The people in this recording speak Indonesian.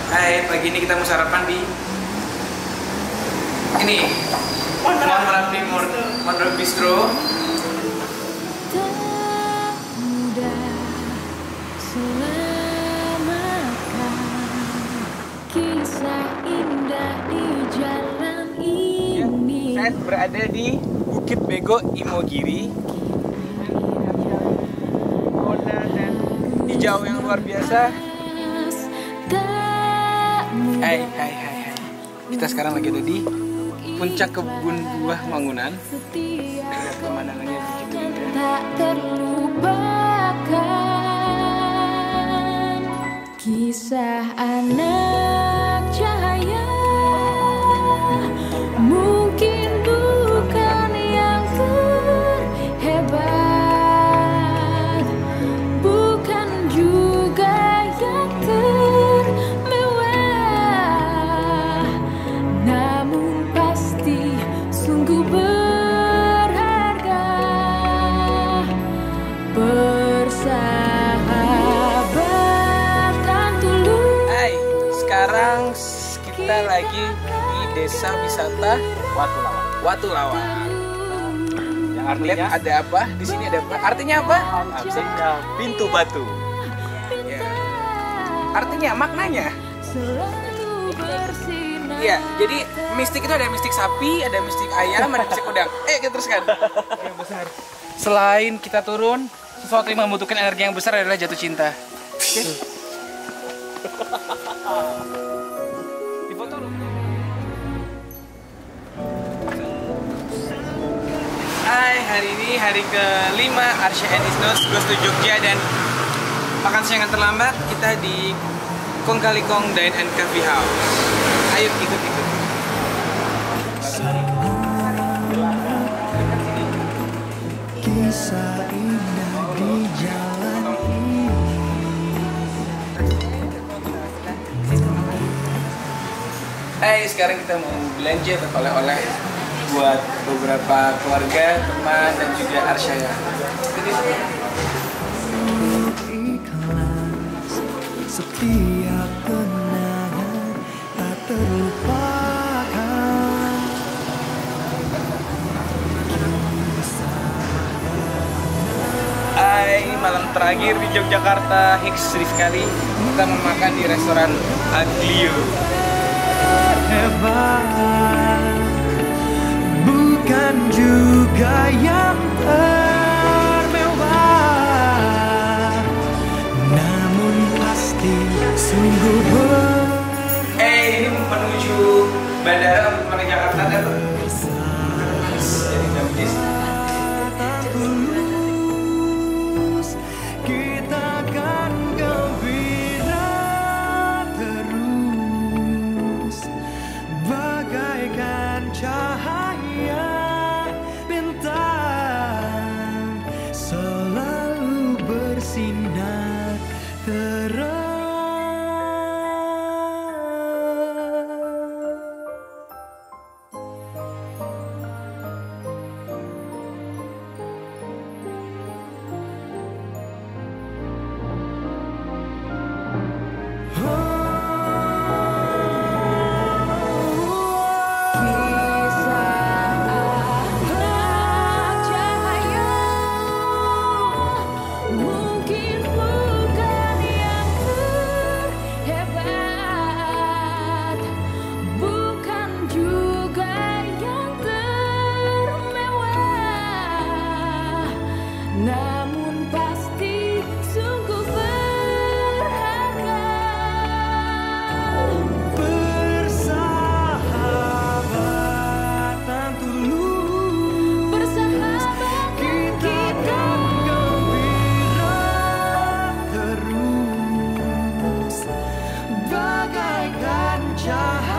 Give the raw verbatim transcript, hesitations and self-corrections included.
Hai, pagi ini kita mau sarapan di ini Monrap Timur, Monrap Bistro. Saya berada di Bukit Bego Imogiri. Dan hijau yang luar biasa. Hai, hai, hai, hai. Kita sekarang lagi ada di puncak kebun buah Mangunan. Lihat pemandangannya begitu indah. Tak terlupakan kisah anak cahaya. Mungkin bukan yang terhebat, bukan juga yang termewah, namun pasti sungguh berharga. Persahabatan tulus. Hai, sekarang kita lagi di desa wisata Watu Lawan. Watu Lawan. Yang Lihat artinya ada apa? Di sini ada apa? Artinya apa? artinya pintu batu. Ya. Artinya maknanya. Selalu bersinar. Iya, jadi mistik itu ada mistik sapi, ada mistik ayam, ada mistik udang. Eh, kita teruskan. Yang besar. Selain kita turun, sesuatu yang membutuhkan energi yang besar adalah jatuh cinta. Oke. Di foto lu. Hai, hari ini hari kelima Arsya and Isnos Goes to Jogja, dan makan siang yang terlambat kita di Kong Kali Kong Dine and Coffee House. Ayo ikut-ikut. Kisah indah di jalan ini. Hai, sekarang kita mau belanja oleh-oleh buat beberapa keluarga, teman, dan juga Arsyaya. Ikhlas setiap kenangan tak terlupakan. Hai, malam terakhir di Yogyakarta, hits sekali. Kita mau makan di restoran Aglio. Hebat, bukan juga yang termewah, namun pasti sungguh ber. Eh, ini menuju bandara untuk menuju Jakarta dan jadi habis. Tulus, kita akan gembira terus, bagaikan cahaya bintang selalu bersinar terang. Mungkin bukan yang terhebat, bukan juga yang termewah, namun pasti sungguh berharga. Persahabatan tulus, Persahabatan kita gembira terus, bagaikan cahaya